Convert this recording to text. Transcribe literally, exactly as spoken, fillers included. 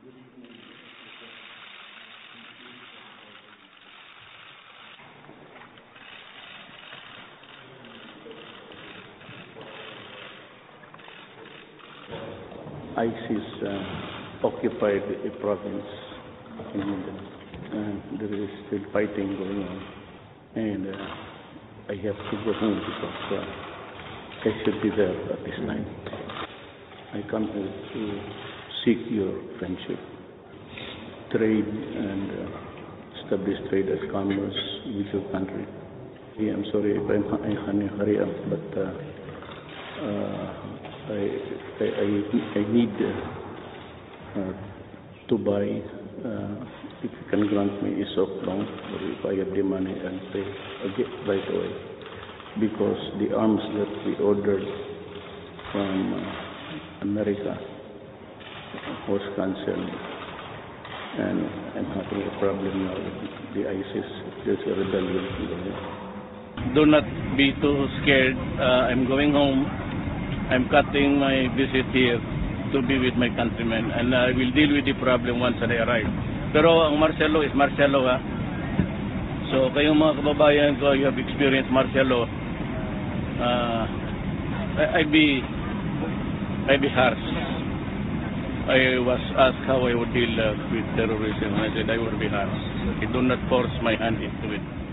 ISIS uh, occupied a province in India, and there is still fighting going on, and uh, I have to go home because uh, I should be there at this time. I come here to seek your friendship, trade, and uh, establish trade as commerce with your country. Yeah, I'm sorry if I'm, I'm in a hurry up, but uh, uh, I, I, I, I need uh, uh, to buy, uh, if you can grant me a soft loan, or if I have the money and pay, I'll get right away. Because the arms that we ordered from uh, America was cancelled, and I'm having a problem now with the ISIS. There's a rebellion. Do not be too scared. Uh, I'm going home. I'm cutting my visit here to be with my countrymen, and I will deal with the problem once I arrive. Pero ang martial law is martial law, ha? So kayong mga kababayan ko, you have experienced martial law. Uh, I, I be, I be harsh. I was asked how I would deal uh, with terrorism, and I said I would be harsh. I do not force my hand into it.